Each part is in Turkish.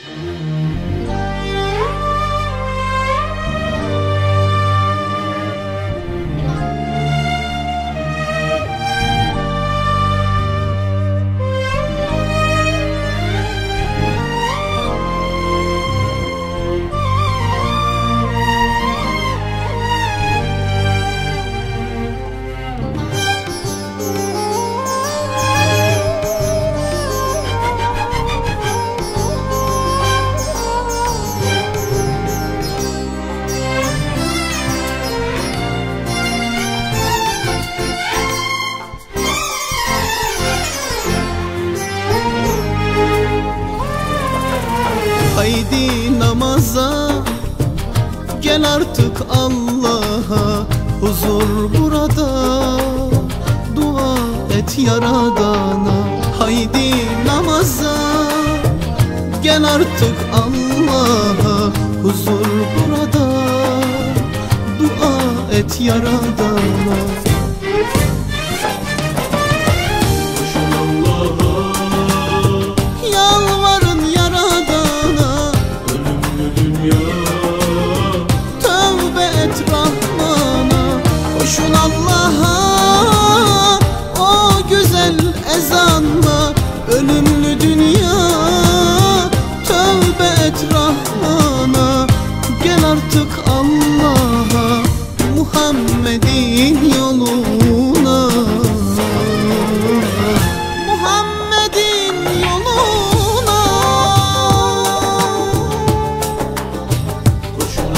Haydi namaza, gel artık Allah'a, huzur burada, dua et Yaradan'a. Haydi namaza, gel artık Allah'a, huzur burada, dua et Yaradan'a. Koşun Allah'a, o güzel ezanla, ölümlü dünya, tövbe et Rahman'a. Gel artık Allah'a, Muhammed'in yoluna, Muhammed'in yoluna. Koşun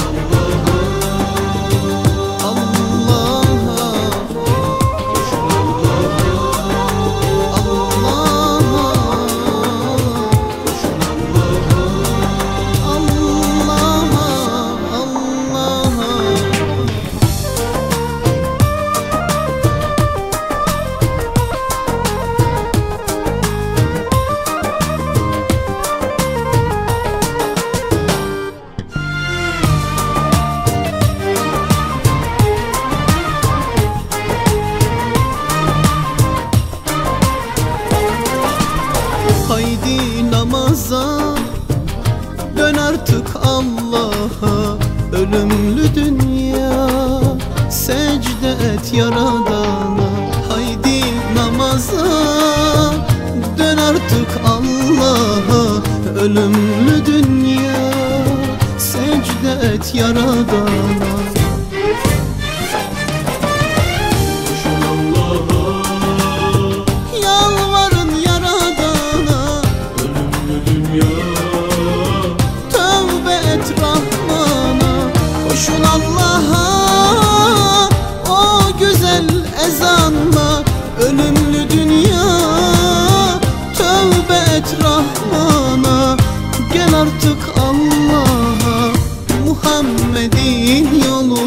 haydi namaza, dön artık Allah'a, ölümlü dünya, secde et Yaradan'a. Haydi namaza, dön artık Allah'a, ölümlü dünya, secde et Yaradan'a. Koşun Allah'a, o güzel ezanla, ölümlü dünya, tövbe et Rahman'a. Gel artık Allah'a, Muhammed'in yolu.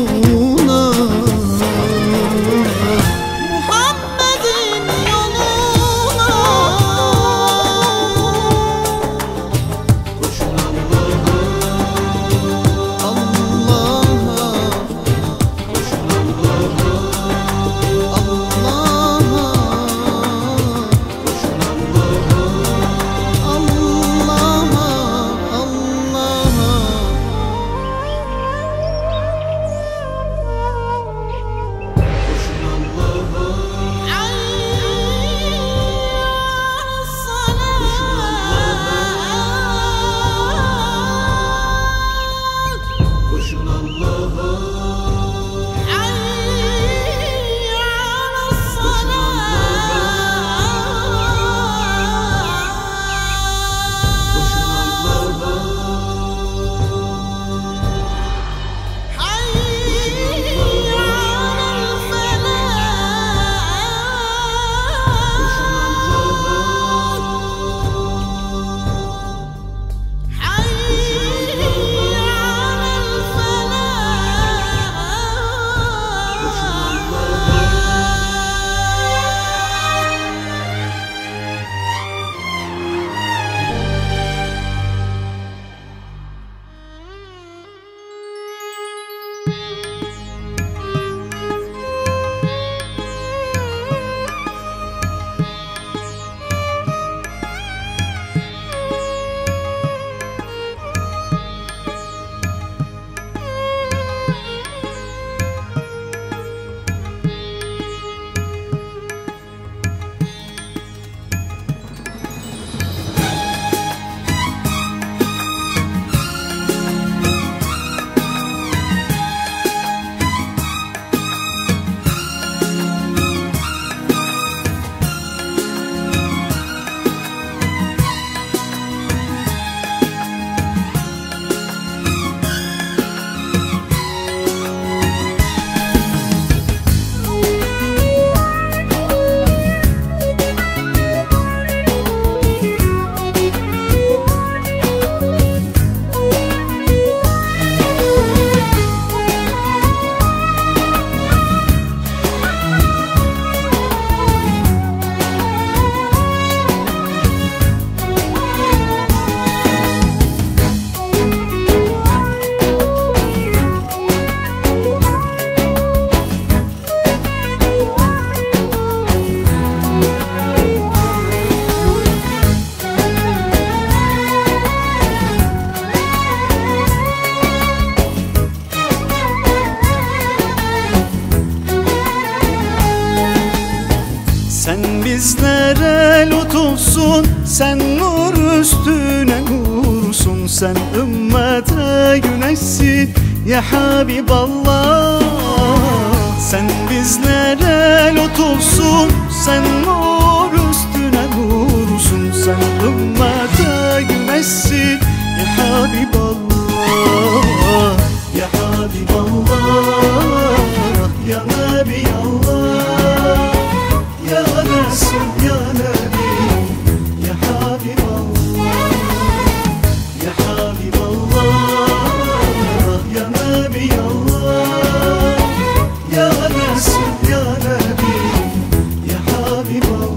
sen nur üstüne nursun. Sen ümmete güneşsin ya Habiballah. Sen bizlere lütufsun, sen nur üstüne nursun. Sen ümmete güneşsin ya Habiballah. Ya Habiballah, ya Nebiyallah, ya Resul, ya Nebi, ya Habiballah. Ya Habiballah, ya Nebiyallah, ya Resul, ya Nebi, ya Habiballah.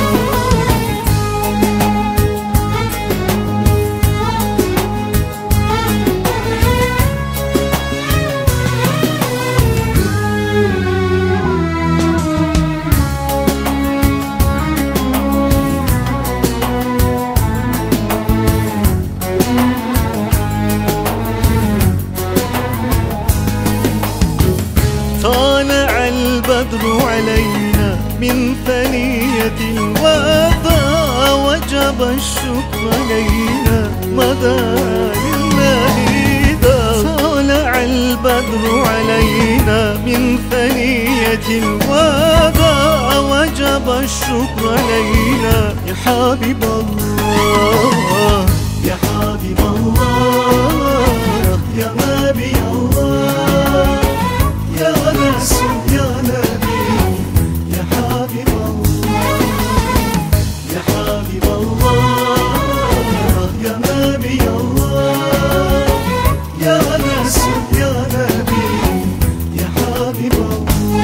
طالع البدر علينا من ثنية الوداع وجب الشكر علينا مدى لله دا. طالع البدر علينا من ثنية الوداع وجب الشكر علينا يا حبيب الله. يا حبيب الله، يا نبي الله، يا رسول، يا نبي، يا حبيب الله. يا حبيب الله، يا نبي الله، يا رسول، يا نبي، يا حبيب الله.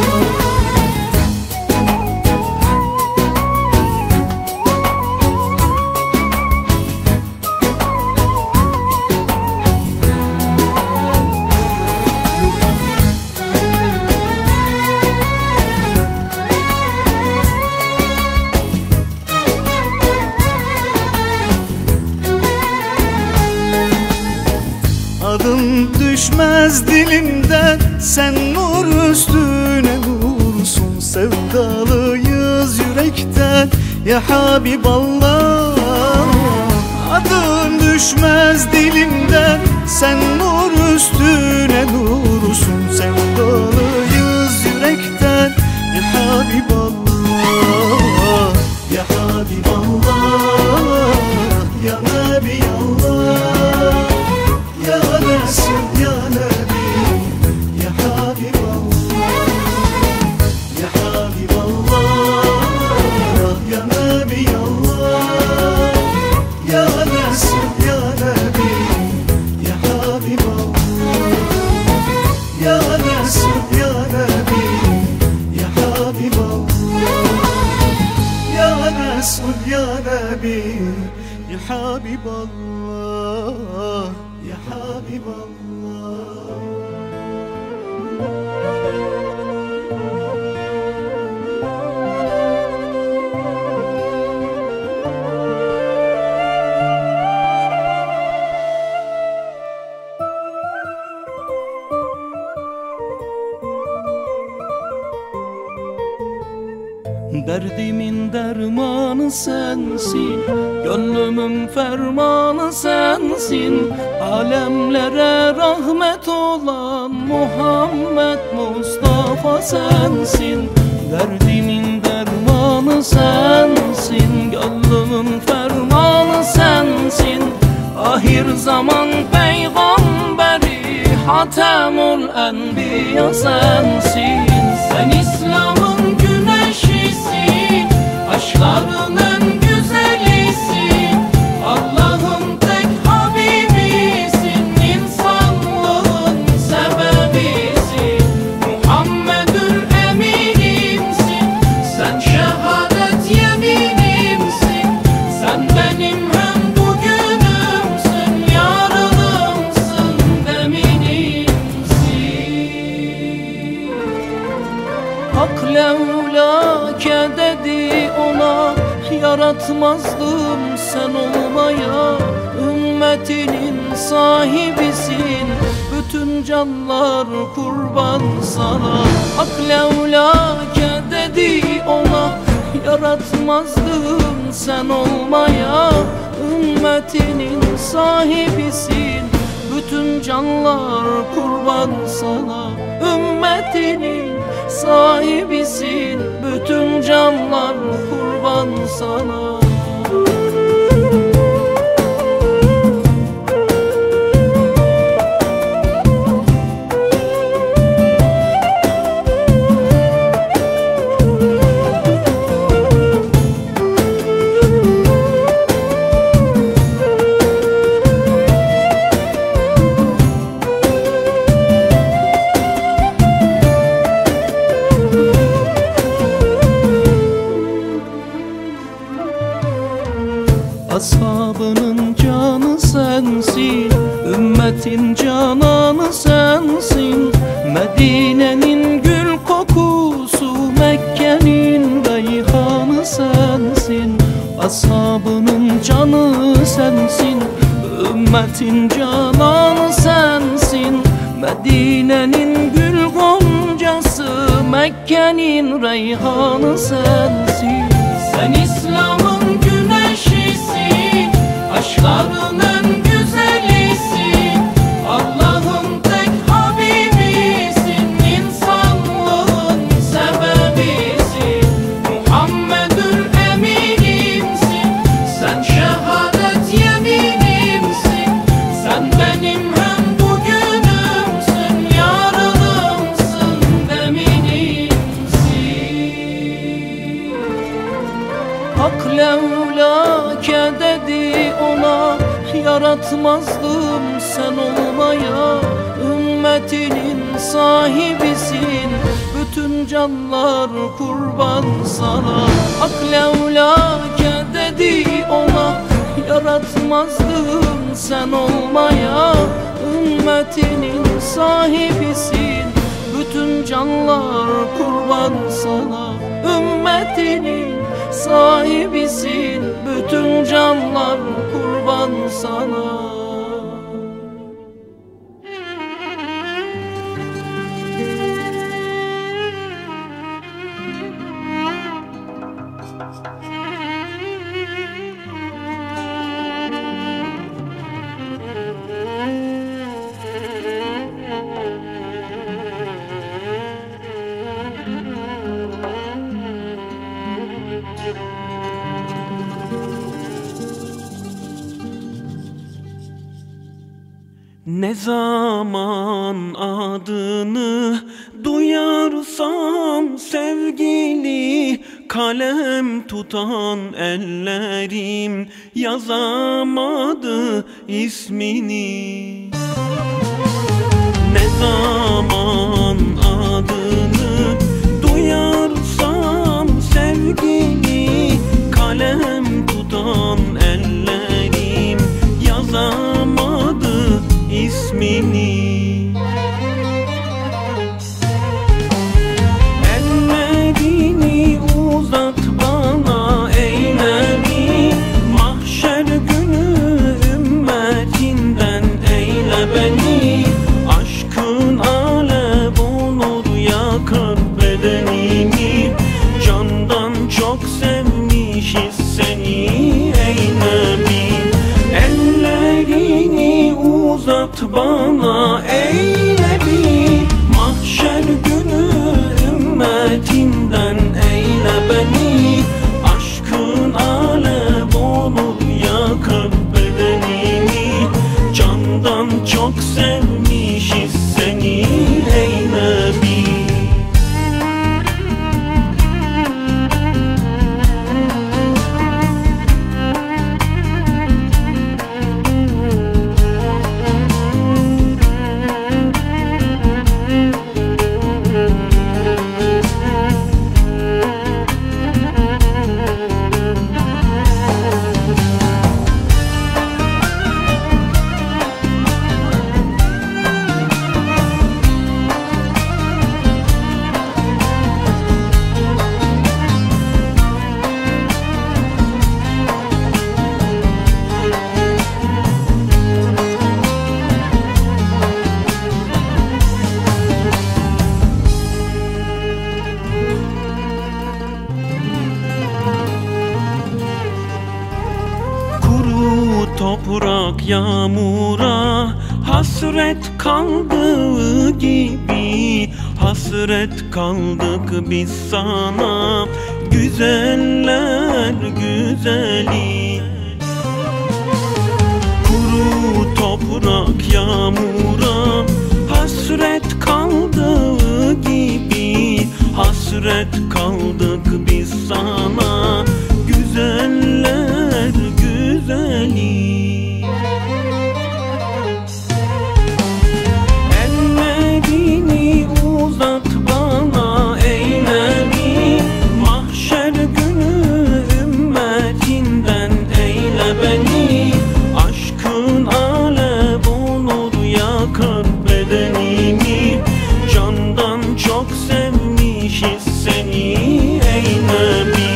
Adın düşmez dilimden, sen nur üstüne nursun. Sevdalıyız yürekten ya Habiballah. Adın düşmez dilimden, sen nur üstüne nursun. Sevdalıyız yürekten ya Habiballah. Ya Habiballah, ya Nebiyallah, ya Resul, ya Nebi, ya Habib Allah. Ya Habib Allah, ya Nebi Allah, ya Resul, ya Nebi, ya Habib Allah. Ya Resul, ya Nebi, ya Habib Allah. Ya Resul, ya Nebi, ya Habib Allah, ya Habib Allah. Derdimin dermanı sensin, gönlümün fermanı sensin. Alemlere rahmet olan Muhammed Mustafa sensin. Derdimin dermanı sensin, gönlümün fermanı sensin. Ahir zaman peygamberi Hatemül Enbiya sensin. Sen İslam'ın güneşisin, aşkların en güzelisin. Allah'ın tek habibisin, insanlığın sebebisin. Muhammedül eminimsin, sen şehadet yeminimsin. Sen benim hem bugünümsün, yarınımsın, deminimsin. Hak levlâke dedi ona, yaratmazdım sen olmaya. Ümmetinin sahibisin, bütün canlar kurban sana. Hak levlâke dedi ona, yaratmazdım sen olmaya. Ümmetinin sahibisin, bütün canlar kurban sana. Ümmetinin sahibisin, bütün canlar kurban sana. Ashabının canı sensin, ümmetin cananı sensin. Medine'nin gül kokusu, Mekke'nin reyhanı sensin. Ashabının canı sensin, ümmetin cananı sensin. Medine'nin gül goncası, Mekke'nin reyhanı sensin. Sen İslam'ın güneşisin, aşkların en güzelisin. Allah'ın tek habibisin, insanlığın sebebisin. Muhammedül eminimsin, sen şehadet yeminimsin. Sen benim hem bugünümsün, yarınımsın, deminimsin. Hak levlâke dedi ona, yaratmazdım sen olmaya. Ümmetinin sahibisin, bütün canlar kurban sana. Hak levlâke dedi ona, yaratmazdım sen olmaya. Ümmetinin sahibisin, bütün canlar kurban sana. Ümmetinin sahibisin, bütün canlar kurban sana. Ne zaman adını duyarsam sevgili, kalem tutan ellerim yazamadı ismini. Ne zaman adını duyarsam sevgili, kalem tutan ellerim yazamadı ismini. Ellerini uzat bana ey Nebi, mahşer günü ümmetinden eyle beni. Aşkın alev olur yakar bedenimi, candan çok sevmişiz seni ey Nebi. Ellerini uzat bana ey Nebi, mahşer günü ümmetinden eyle beni. Aşkın alev olur yakar bedenimi, candan çok sevmişiz seni ey Nebi. toprak yağmura hasret kaldığı gibi hasret kaldık biz sana, güzeller güzeli. Kuru toprak yağmura hasret kaldığı gibi hasret kaldık biz sana, güzeller güzeli. Ellerini uzat bana eylemi, mahşer günü ümmetinden eyle beni. Aşkın alev olur yakar bedenimi, candan çok sevmişiz seni ey Nebi.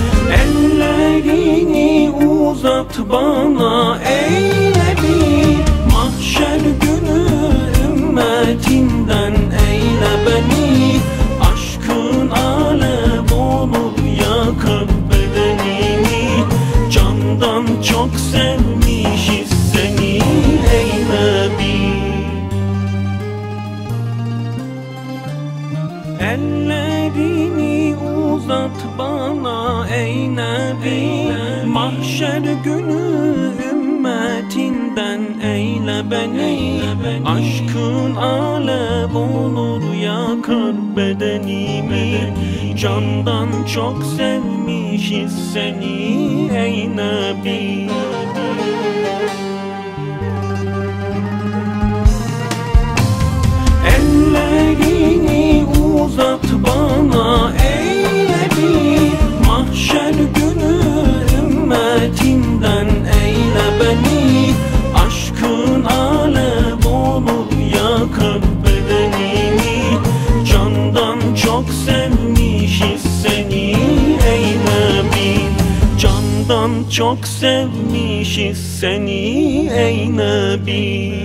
Ellerini uzat bana eylemi, mahşer günü ümmetinden eyle beni. Aşkın alev olur yakar bedenimi, candan çok sevmişiz seni ey Nebi. Ellerini uzat bana ey Nebi, mahşer günü ümmetinden eyle beni. Aşkın alev olur yakar bedenimi, candan çok sevmişiz seni ey Nebi. Ellerini uzat bana eylemi, mahşer günü ümmetinden eyle beni. Aşkın alev olur yakar bedenimi, candan çok sevmişiz seni ey Nebi. Candan çok sevmişiz seni ey Nebi.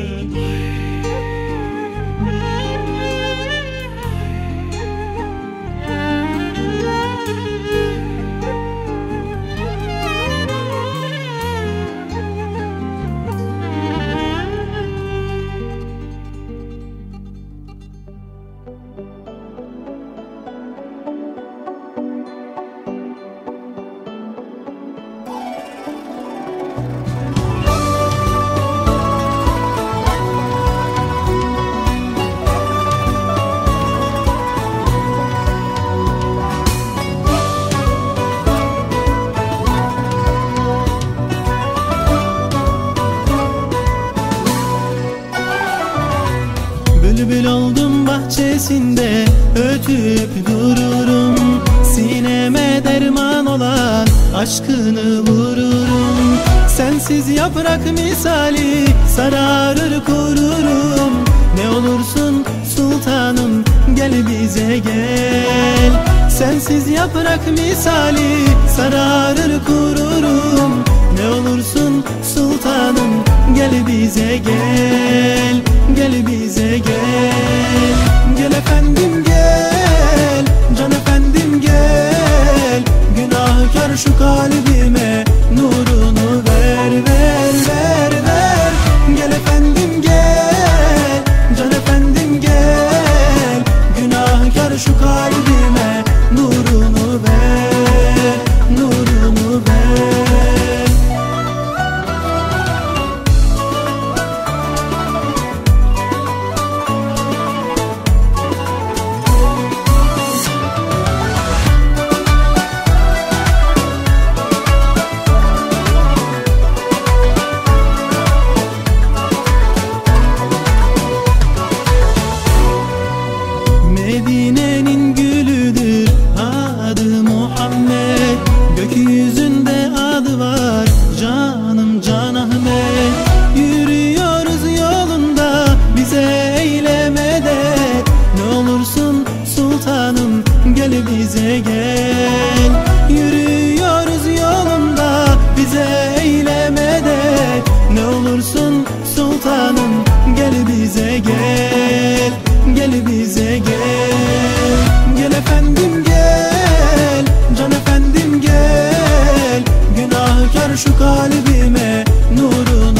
Bülbül oldum bahçesinde ötüp dururum, sineme derman olan aşkını vururum. Sensiz yaprak misali sararır kururum. Ne olursun sultanım gel bize gel. Sensiz yaprak misali sararır kururum. Ne olursun sultanım gel bize gel. Gel bize gel. Gel efendim gel, can efendim gel. Günahkar şu kalbime nurunu ver, ver, ver, ver. Gel efendim gel, can efendim gel. Günahkar şu kalbime nurunu ver, nurunu ver. Medine'nin gülüdür adı Muhammed. Gökyüzünde adı var canım Can Ahmet. Yürüyoruz yolunda bize eyle medet. Ne olursun sultanım gel bize gel. Yürüyoruz yolunda bize eyle medet. Ne olursun sultanım gel bize gel. Gel bize gel. Gel efendim gel, can efendim gel. Günahkar şu kalbime nurunu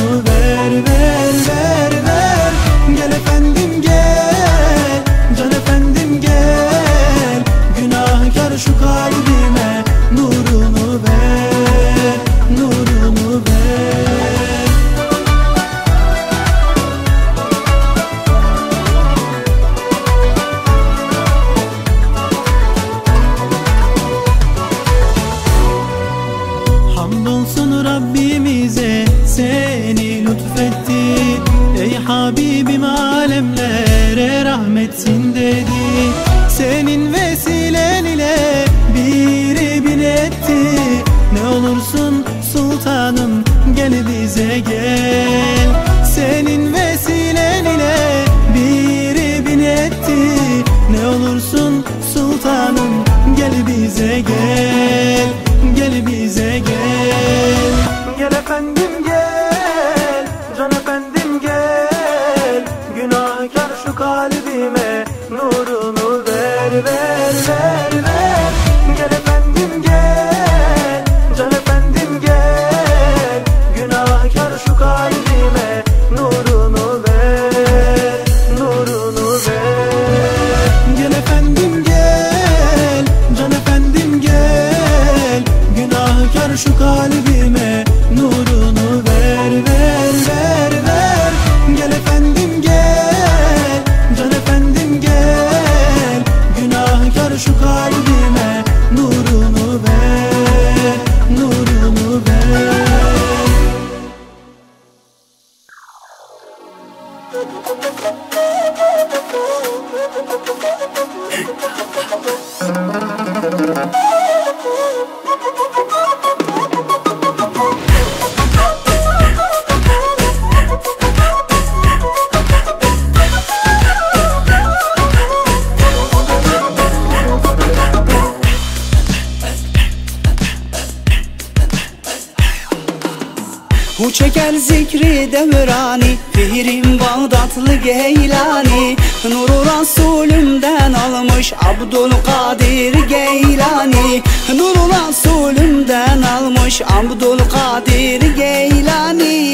Bu çeker zikri devrani, Pirim Bağdatlı Geylani, Nuru Resulümden almış Abdülkadir Geylani, Nuru Resulümden almış Abdülkadir Geylani.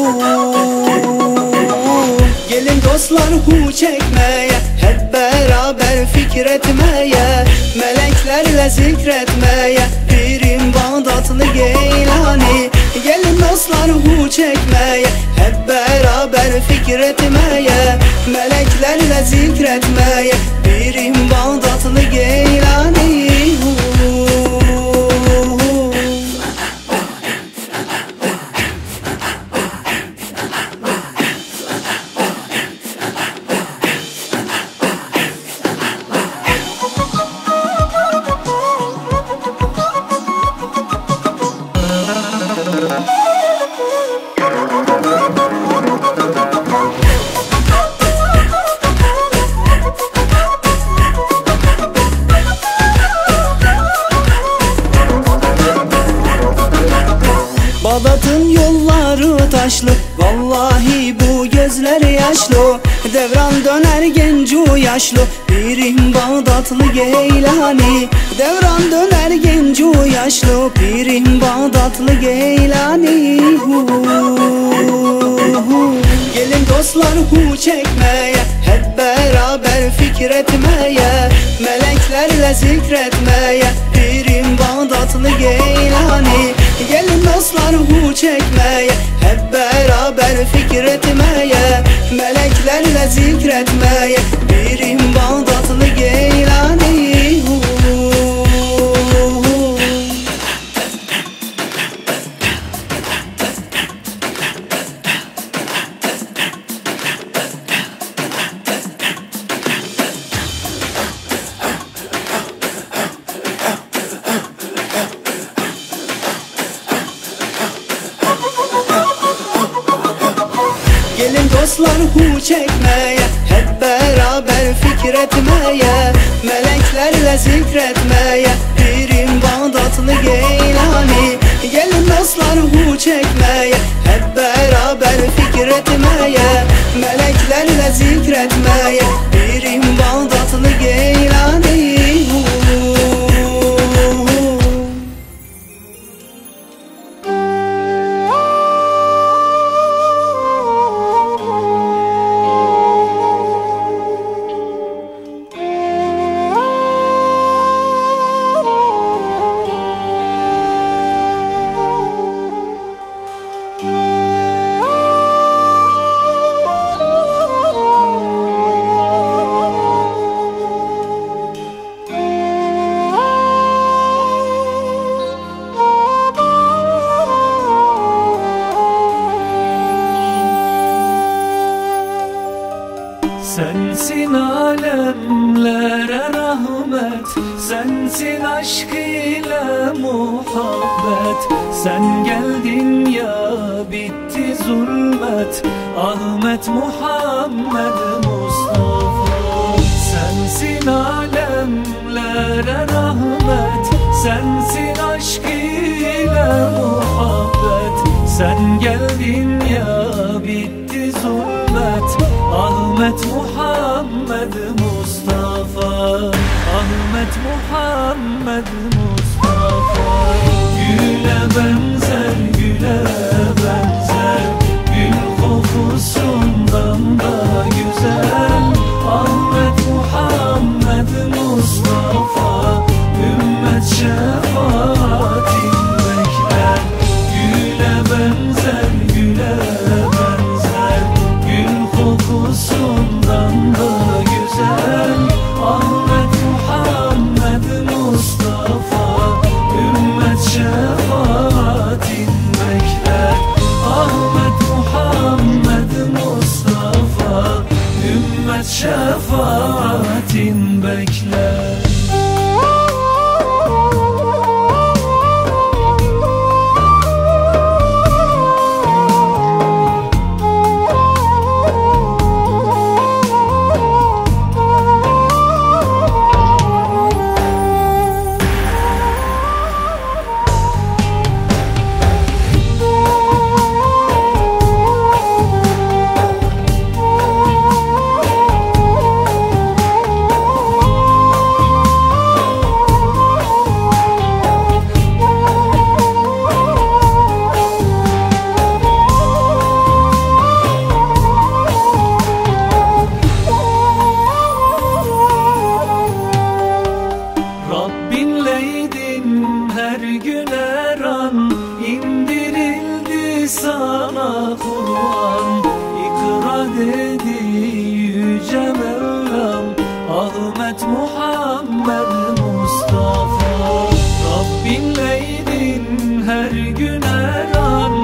Gelin dostlar hu çekmeye, hep beraber fikretmeye, meleklerle zikretmeye, Pirim Bağdatlı Geylani. Gelin dostlar hu çekmeye, hep beraber fikretmeye, meleklerle zikretmeye, Pirim Bağdatlı Geylani. Bağdat'ın yolları taşlı, vallahi bu gözler yaşlı, devran döner gencu yaşlı, Pirim Bağdatlı Geylani. Devran döner gencu yaşlı, Pirim Bağdatlı Geylani. Gelin dostlar hu çekmeye, hep beraber fikretmeye, meleklerle zikretmeye, Pirim Bağdatlı Geylani. Gelin dostlar hu çekmeye, hep beraber fikretmeye, meleklerle zikretmeye, Pirim Bağdatlı Geylani. Gelin dostlar hu çekmeye, hep beraber fikretmeye, meleklerle zikretmeye, Pirim Bağdatlı Geylani. Gelin dostlar hu çekmeye, hep beraber fikretmeye, meleklerle zikretmeye, Pirim Bağdatlı Geylani. Sensin alemlere rahmet, sensin aşk ile muhabbet. Sen geldin ya bitti zulmet, Ahmet Muhammed Mustafa. Sensin alemlere rahmet, sensin aşk ile muhabbet. Sen geldin ya bitti zulmet, Ahmet Muhammed Mustafa. Ahmet Muhammed Mustafa. Güle benzer, güle benzer, gül kokusundan da güzel. Ahmet Muhammed Mustafa, ümmet şefaatin bekler. Güle benzer, güle benzer, gül kokusundan da güzel. Ahmet Muhammed Mustafa. şefaatin bekler. Rabbinleydin her gün her an, indirildi sana Kur'an. İkra dedi yüce Mevlam, Ahmet Muhammed Mustafa. Rabbinleydin her gün her an,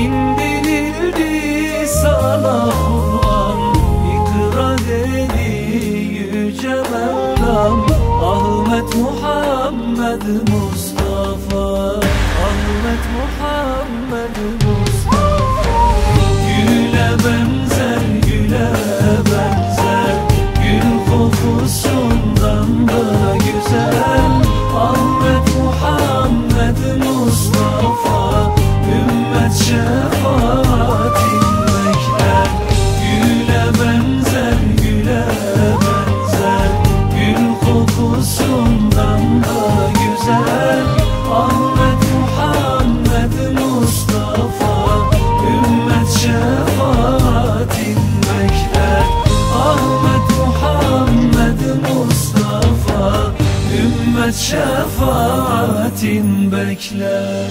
indirildi sana Kur'an. İkra dedi yüce Mevlam, Ahmet Muhammed Mustafa. Ahmet Muhammed Mustafa. Güle benzer, güle benzer, gül kokusundan da güzel. Ahmet Muhammed Mustafa, ümmet şefaatin bekler. Güle benzer, güle benzer, gül kokusundan da güzel. Ahmet Muhammed Mustafa, ümmet şefaatin bekler. Ahmet Muhammed Mustafa, ümmet şefaatin bekler.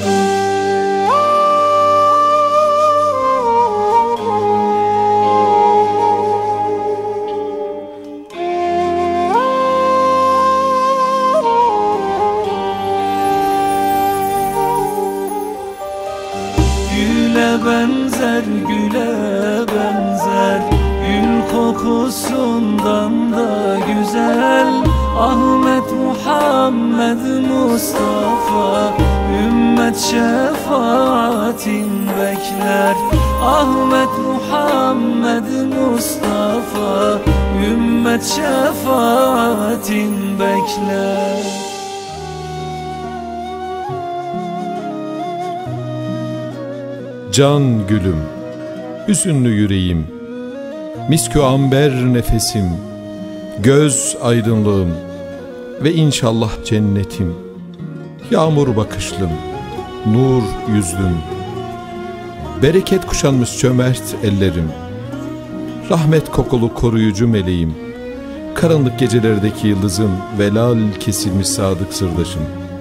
Güle benzer, güle benzer, gül kokusundan da güzel. Ahmet Muhammed Mustafa, ümmet şefaatin bekler. Ahmet Muhammed Mustafa, ümmet şefaatin bekler. Can gülüm, hüzünlü yüreğim, miskü amber nefesim, göz aydınlığım ve inşallah cennetim, yağmur bakışlım, nur yüzlüm, bereket kuşanmış cömert ellerim, rahmet kokulu koruyucu meleğim, karanlık gecelerdeki yıldızım ve lal kesilmiş sadık sırdaşım,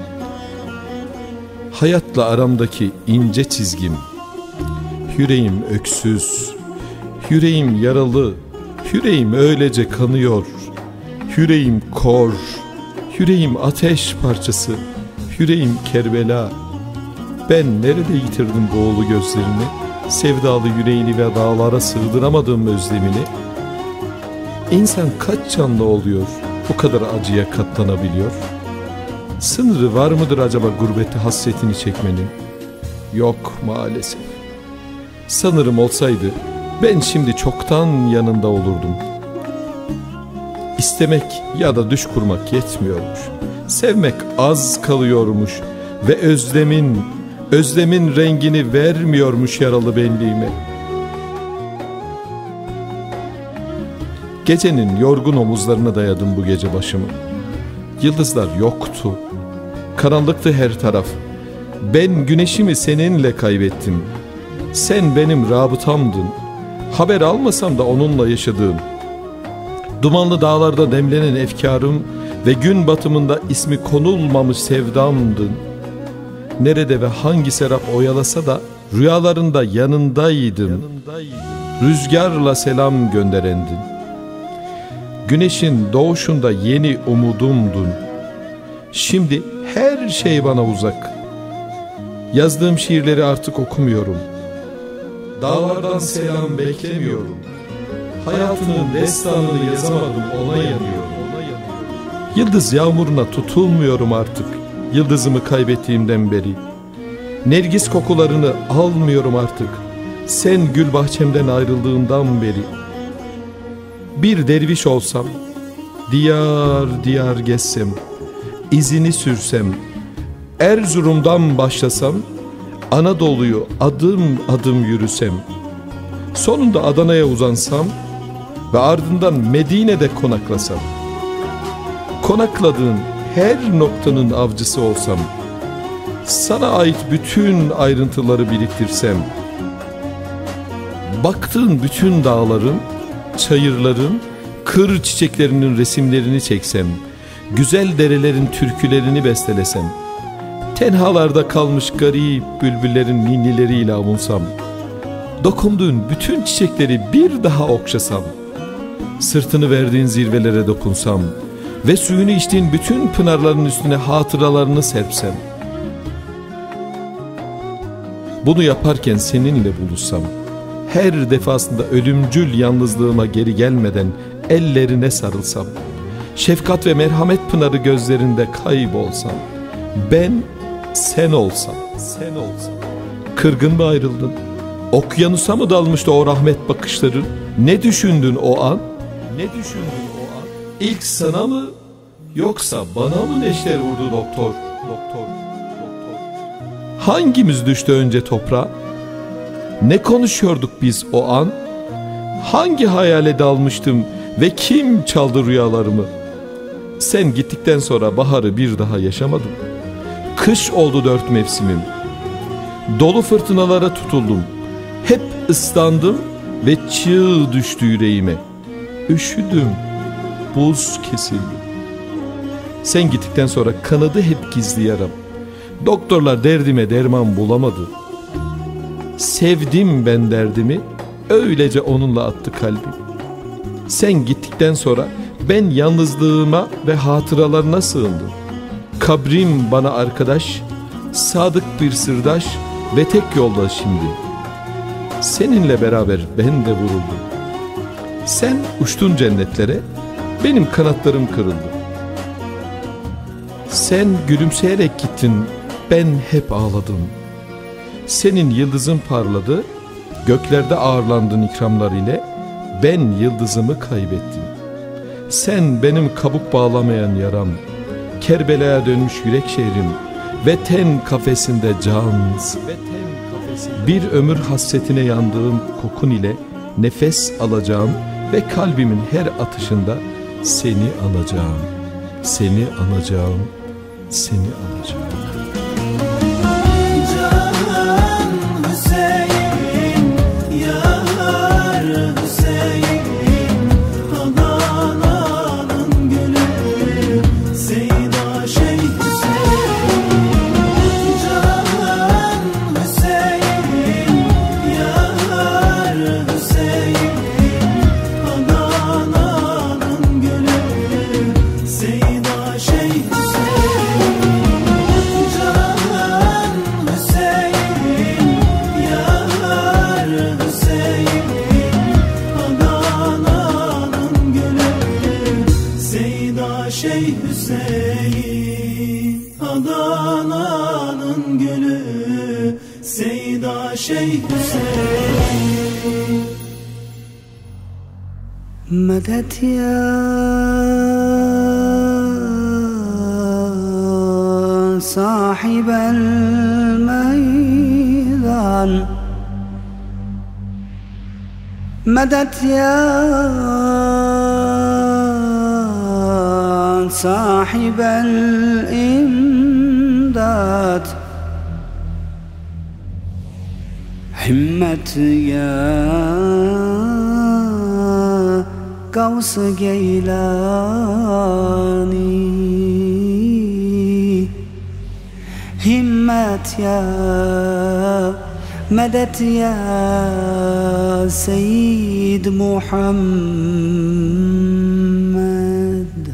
hayatla aramdaki ince çizgim. Yüreğim öksüz, yüreğim yaralı, yüreğim öylece kanıyor. Yüreğim kor, yüreğim ateş parçası, yüreğim Kerbela. Ben nerede yitirdim bu oğlu gözlerini, sevdalı yüreğini ve dağlara sığdıramadığım özlemini? İnsan kaç canlı oluyor, bu kadar acıya katlanabiliyor? Sınırı var mıdır acaba gurbeti hasretini çekmenin? Yok maalesef. Sanırım olsaydı ben şimdi çoktan yanında olurdum. İstemek ya da düş kurmak yetmiyormuş. Sevmek az kalıyormuş ve özlemin rengini vermiyormuş yaralı benliğime. Gecenin yorgun omuzlarına dayadım bu gece başımı. Yıldızlar yoktu. Karanlıktı her taraf. Ben güneşimi seninle kaybettim. Sen benim rabıtamdın. Haber almasam da onunla yaşadığım. Dumanlı dağlarda demlenen efkarım ve gün batımında ismi konulmamış sevdamdın. Nerede ve hangi serap oyalasa da rüyalarında yanındaydım. Rüzgarla selam gönderendin. Güneşin doğuşunda yeni umudumdun. Şimdi her şey bana uzak. Yazdığım şiirleri artık okumuyorum. Dağlardan selam beklemiyorum. Hayatının destanını yazamadım, ona yanıyorum. Yıldız yağmuruna tutulmuyorum artık, yıldızımı kaybettiğimden beri. Nergis kokularını almıyorum artık, sen gül bahçemden ayrıldığından beri. Bir derviş olsam, diyar diyar gezsem, izini sürsem, Erzurum'dan başlasam, Anadolu'yu adım adım yürüsem, sonunda Adana'ya uzansam ve ardından Medine'de konaklasam, konakladığın her noktanın avcısı olsam, sana ait bütün ayrıntıları biriktirsem, baktığın bütün dağların, çayırların, kır çiçeklerinin resimlerini çeksem, güzel derelerin türkülerini bestelesem, tenhalarda kalmış garip bülbüllerin ninnileriyle avunsam, dokunduğun bütün çiçekleri bir daha okşasam, sırtını verdiğin zirvelere dokunsam ve suyunu içtiğin bütün pınarların üstüne hatıralarını serpsem, bunu yaparken seninle buluşsam, her defasında ölümcül yalnızlığıma geri gelmeden ellerine sarılsam, şefkat ve merhamet pınarı gözlerinde kaybolsam, ben sen olsam, kırgın mı ayrıldın? Okyanusa mı dalmıştı o rahmet bakışların? Ne düşündün o an? İlk sana mı yoksa bana mı neşter vurdu doktor? Hangimiz düştü önce toprağa? Ne konuşuyorduk biz o an? Hangi hayale dalmıştım ve kim çaldı rüyalarımı? Sen gittikten sonra baharı bir daha yaşamadım. Kış oldu 4 mevsimim. Dolu fırtınalara tutuldum. Hep ıslandım ve çığ düştü yüreğime. Üşüdüm, buz kesildi. Sen gittikten sonra kanadı hep gizli yaram. Doktorlar derdime derman bulamadı. Sevdim ben derdimi, öylece onunla attı kalbim. Sen gittikten sonra ben yalnızlığıma ve hatıralarına sığındım. Kabrim bana arkadaş, sadık bir sırdaş ve tek yoldaş şimdi. Seninle beraber ben de vuruldum. Sen uçtun cennetlere, benim kanatlarım kırıldı. Sen gülümseyerek gittin, ben hep ağladım. Senin yıldızın parladı, göklerde ağırlandın ikramlar ile, ben yıldızımı kaybettim. Sen benim kabuk bağlamayan yaram, Kerbela'ya dönmüş yürek şehrim ve ten kafesinde cansın. Bir ömür hasretine yandığım kokun ile nefes alacağım ve kalbimin her atışında seni anacağım, seni anacağım, seni anacağım. Adana'nın gülü Seyda Şeyh Hüseyin. Medet ya sahibel meydan, medet ya sahibel imdad, himmet ya Gavs-ı Geylani, himmet ya medet ya Seyyid Muhammed.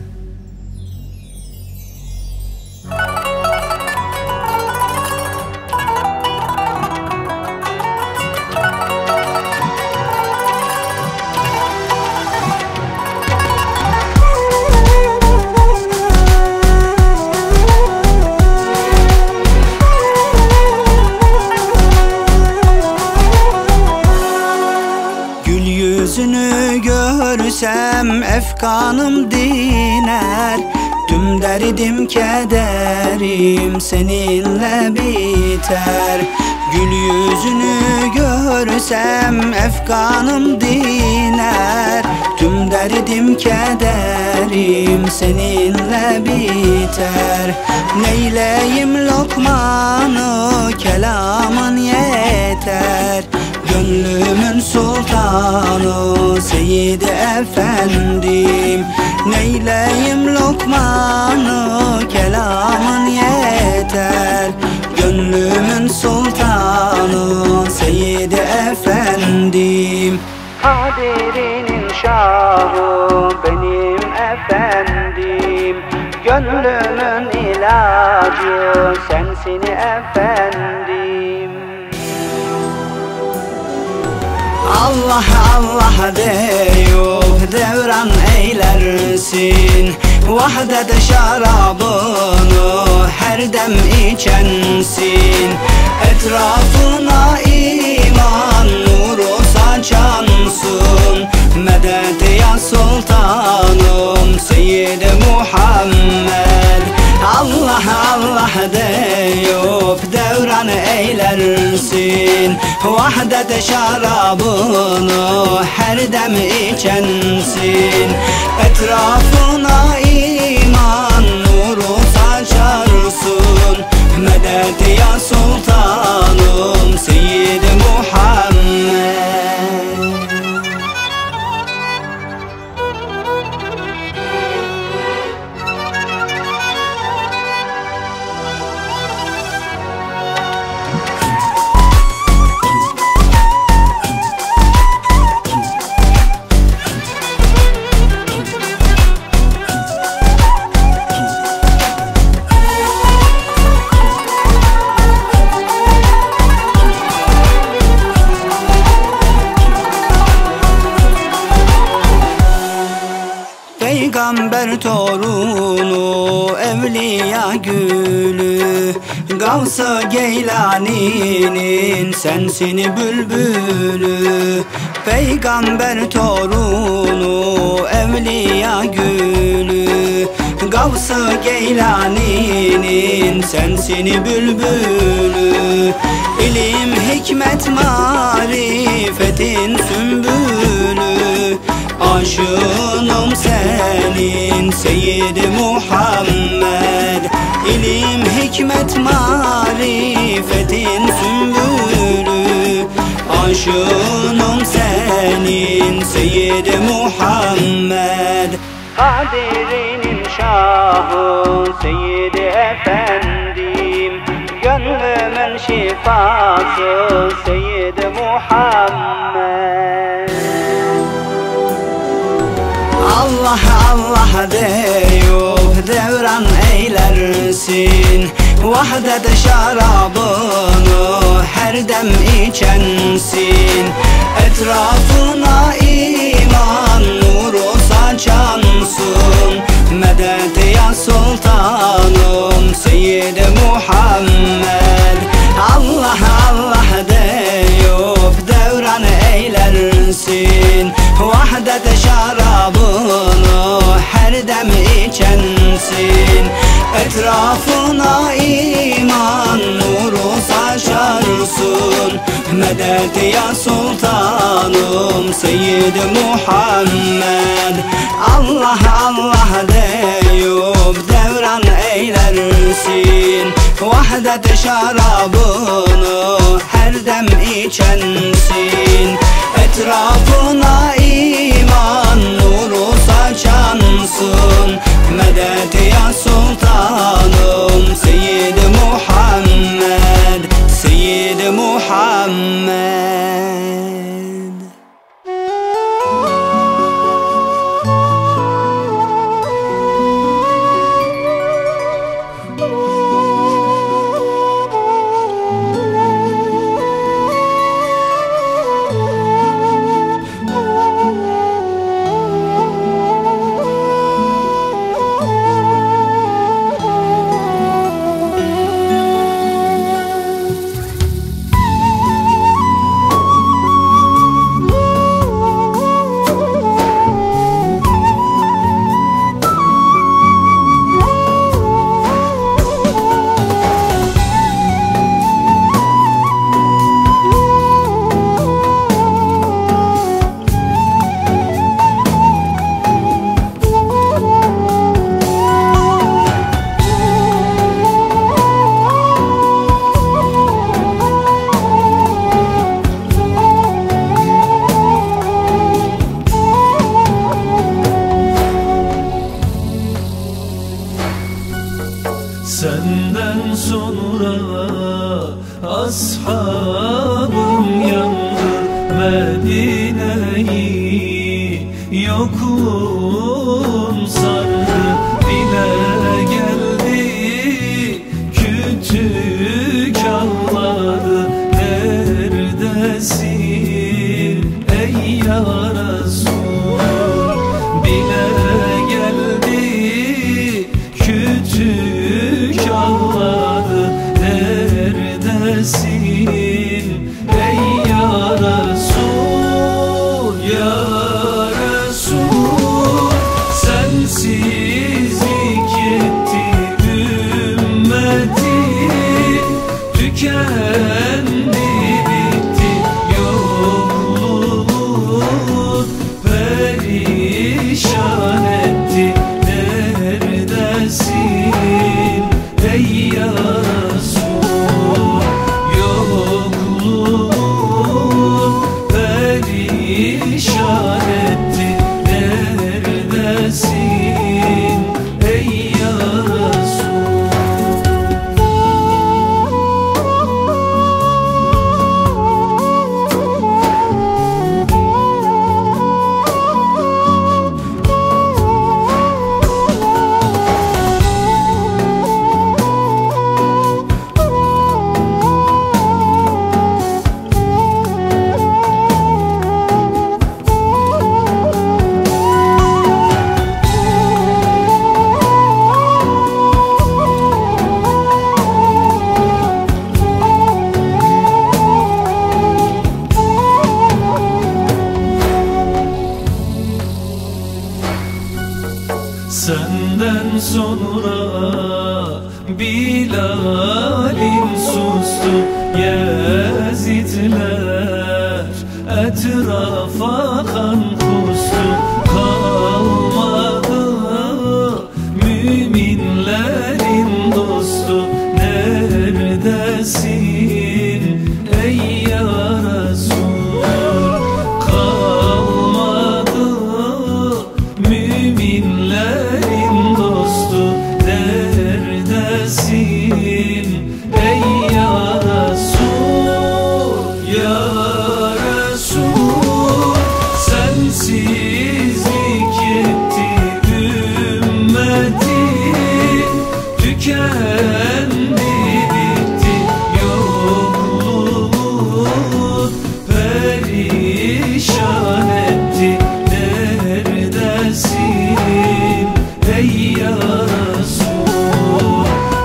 yüzünü görsem efkanım diner. Tüm derdim kederim seninle biter. Gül yüzünü görsem efkanım diner. Tüm derdim kederim seninle biter. Neyleyim lokmanı kelamın yeter. Gönlümün sultanı Seyyid Efendim. Neyleyim lokmanı kelamın yeter. Gönlümün sultanı Seyyid Efendim. Kadirinin şahı benim efendim. Gönlümün ilacı sensin efendim. Allah Allah deyip devran eylersin. Vahdet şarabını her dem içensin. Etrafına iman nuru saçansın. Medet ya sultanım Seyyid Muhammed. Allah Allah deyip devran eylersin. Vahdet şarabını her dem içensin. Etrafına iman nuru saçarsın. Medet ya sultanım Seyyid Muhammed. Peygamber torunu evliya gülü. Gavs-ı Geylani'nin sensin bülbülü. Peygamber torunu evliya gülü. Gavs-ı Geylani'nin sensin bülbülü. İlim, hikmet, marifetin sümbülü. Aşığınım senin Seyyid Muhammed. İlim, hikmet, marifetin sümbülü. Aşığınım senin Seyyid Muhammed. Kadirinin şahı Seyyid Efendim. Gönlümün şifası Seyyid Muhammed. Allah Allah deyip devran eylersin. Vahdet şarabını her dem içensin. Etrafına iman nuru saçansın. Medet ya sultanım Seyyid Muhammed. Allah Allah deyip devran eylersin. Vahdet şarabını her dem içensin. Etrafına iman nuru saçarsın. Medet ya sultanım Seyyid Muhammed. Allah Allah deyip devran eylersin. Vahdet şarabını her dem içensin. Etrafına iman nuru saçansın. Medet ya sultanım Seyyid Muhammed. Seyyid Muhammed. sineyi yokluğun sardı. Dile geldi kütük ağladı. Neredesin ey ya Resul? Dile geldi kütük ağladı. Neredesin ey ya Resul? Ya Resul, sensizlik etti ümmeti, tükendi bitti yokluğun, perişan etti. Neredesin ey ya Resul? Yokluğun perişan etti. Neredesin ey ya Resul? Senden sonra Bilal'in sustu. Yezidler etrafa kan kustu. Kalmadı müminlerin dostu. Neredesin ey ya Resul? Kalmadı müminlerin dostu. Neredesin ey ya Resul? Ya Resul, sensizlik etti ümmeti, tükendi bitti yokluğun, perişan etti. Neredesin ey ya Resul?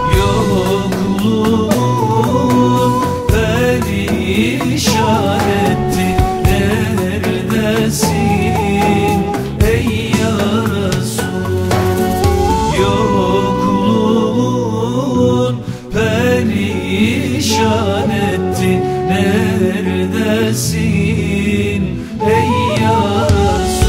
Yokluğun perişan etti. Neredesin ey ya Resul? Yokluğun perişan etti. Neredesin ey ya Resul?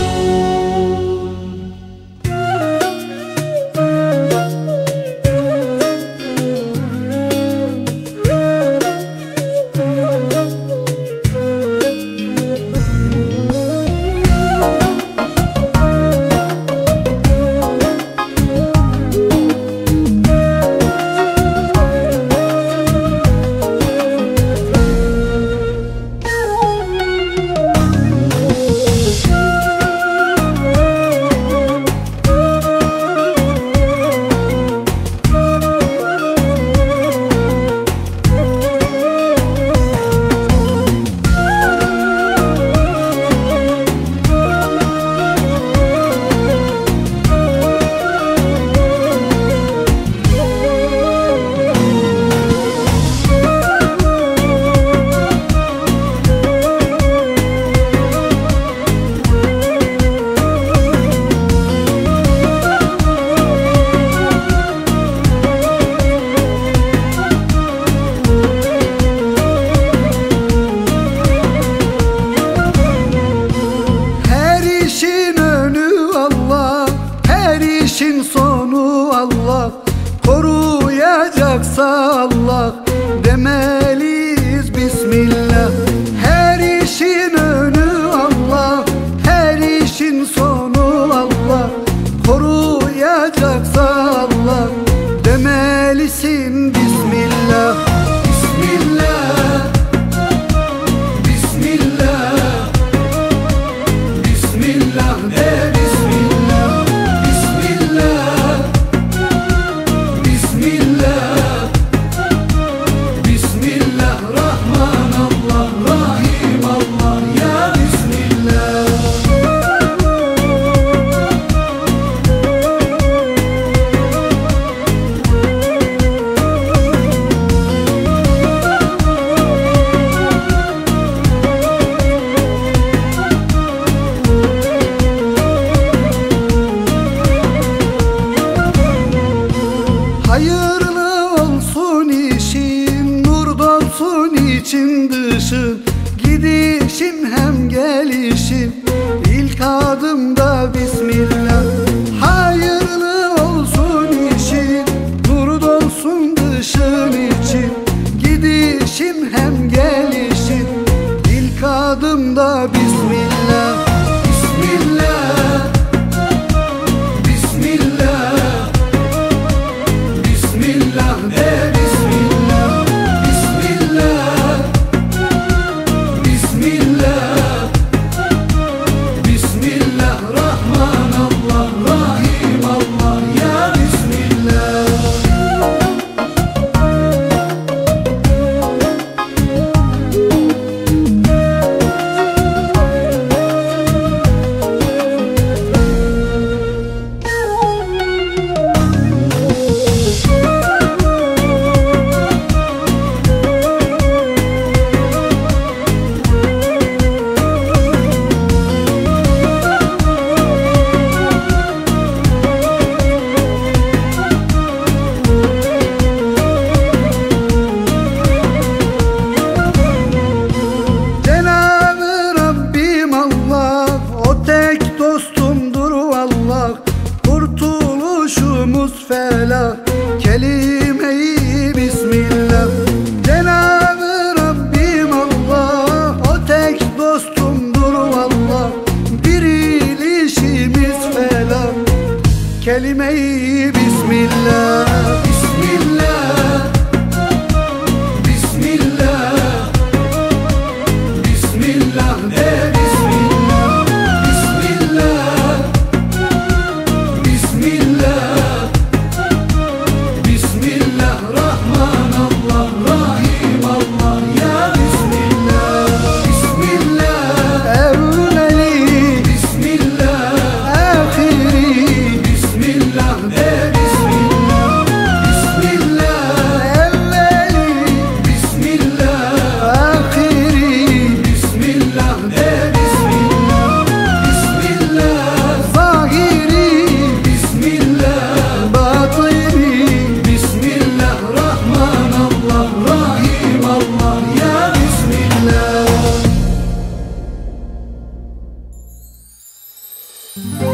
koruyacaksa Allah demeliyiz Bismillah. Her işin önü Allah, her işin sonu Allah. Koruyacaksa Allah demelisin Bismillah. Bismillah, Bismillah, adımda Bismillah. Hayırlı olsun işin, nur dolsun dışın için, gidişin hem gelişin, ilk adımda Bismillah. Bismillah, Bismillah, Bismillah de Bismillah, Bismillah, Bismillah, Bismillah, Rahman Allah, Rahim Allah, ya Bismillah. Cenab-ı Rabbim Allah, o tek dostumdur vallah. Kurtuluşumuz felah, kelime-i Bismillah. Cenab-ı Rabbim Allah, o tek dostumdur vallah. Dirilişimiz felah, kelime-i Bismillah. Bismillah, Bismillah, Bismillah de Bismillah, Bismillah, Bismillah, Bismillah, Rahman Allah, Rahim Allah, ya Bismillah. Bismillah, evveli, Bismillah, ahiri, Bismillah de Bismillah, Bismillah, evveli, Bismillah, ahiri, Bismillah de Bismillah, Bismillah, zahiri, Bismillah, batini, Bismillah, Rahman Allah, Rahim Allah, ya Bismillah.